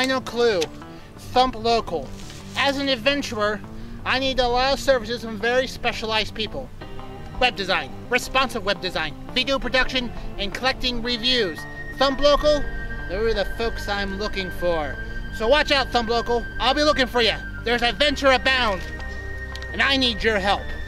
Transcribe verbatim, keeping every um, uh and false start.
final clue. Thump Local. As an adventurer, I need a lot of services from very specialized people. Web design, responsive web design, video production, and collecting reviews. Thump Local, they're the folks I'm looking for. So watch out, Thump Local. I'll be looking for you. There's adventure abound, and I need your help.